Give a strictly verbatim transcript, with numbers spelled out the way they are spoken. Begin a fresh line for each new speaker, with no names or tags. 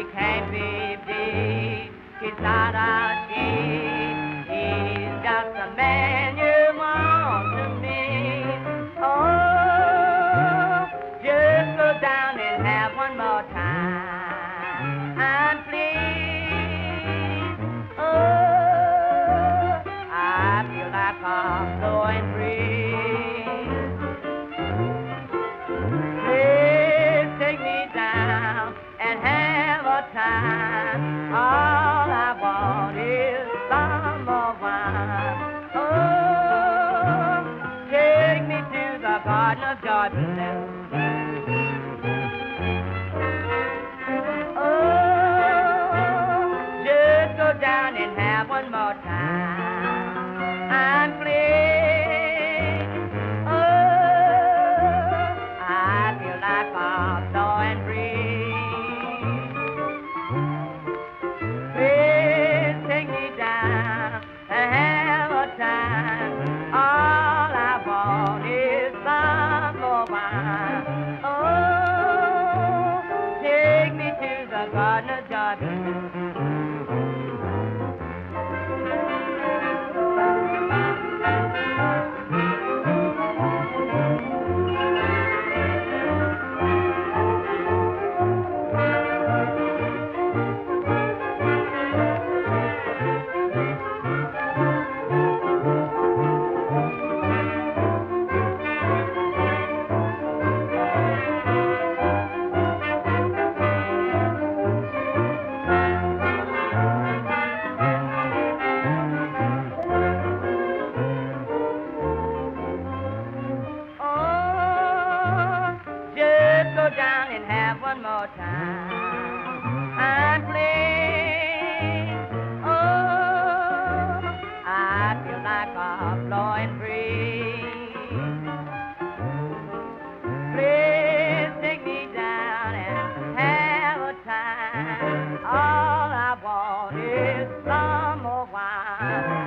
can't be beat. He's not a cheat. He's just the man you want to meet. Oh, just go down and have one more time, and please. Oh, I feel like I'm going free. Please take me down and have a time. All I want is some more wine. Oh, take me to the Garden of Joy below. Oh, just go down and have one more time, and please. Oh, I feel like I'm blowing free. Please take me down and have a time. All I want is some more wine. Oh, take me to the Garden of Joy. Go down and have one more time, and please. Oh, I feel like I'm blowing free. Please take me down and have a time. All I want is some more wine.